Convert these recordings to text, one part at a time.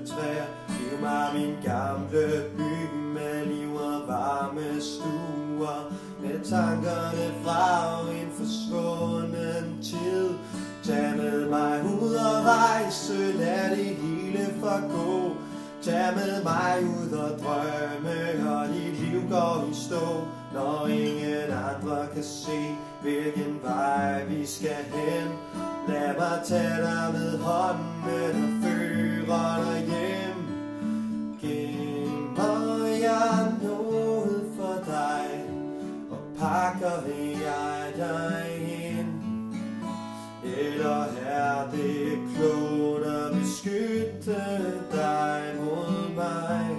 træer. Giv mig min gamle by med liv og varme stuer, med tankerne fra en forsvunden tid. Tag med mig ud og rejse, lad det hele forgå. Tag med mig ud og drømme, og dit liv går i stå, når ingen andre kan se, hvilken vej vi skal hen. Lad mig tage dig ved hånden og føre dig hjem. Gemmer jeg noget for dig, og pakker jeg dig ind? Eller er det klogt at beskytte dig mod mig?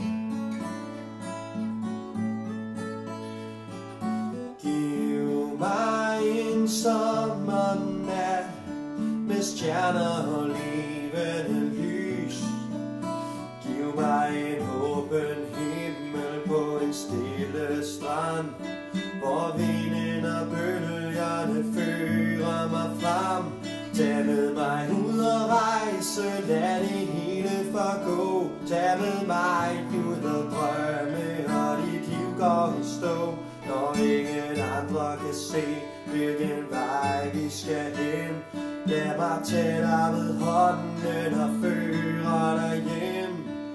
Giv mig en sommernat med stjerner og levende lys. Giv mig en åben himmel på en stille strand, hvor vinden og bølgerne fører mig frem. Tag med mig ud og rejse, lad det hele forgå. Tag med mig ud og drømme, og dit liv går i stå, når ingen andre kan se, hvilken vej vi skal hen. Lad mig tage dig ved hånden og føre dig hjem.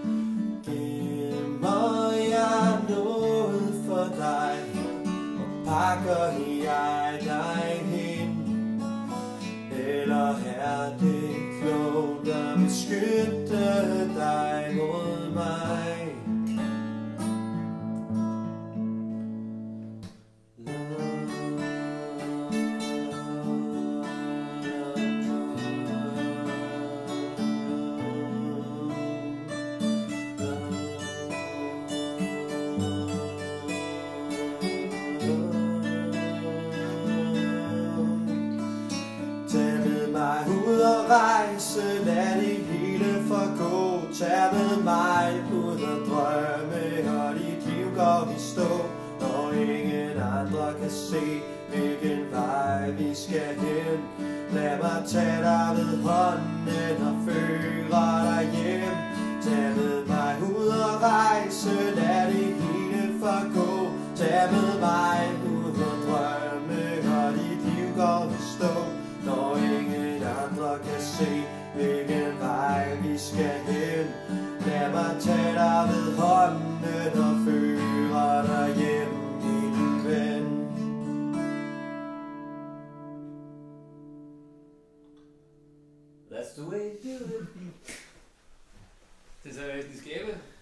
Gemmer jeg noget for dig, og pakker jeg dig hen? Eller er det klogt at beskytte dig mod mig? Ud og rejse, lad det hele forgå. Tag med mig ud og drømme, og dit liv går i stå, når ingen andre kan se, hvilken vej vi skal hen. Lad mig tage dig ved hånden og føre dig hjem. Tag med mig ud og rejse, lad det hele forgå. Tag med mig ud og drømme, og dit liv går i stå, når ingen andre kan se, hvilken vej vi skal hen. Lad mig tage dig ved hånden og føre dig hjem, min ven. That's the way you do it. Det er seriøst, de skæbe.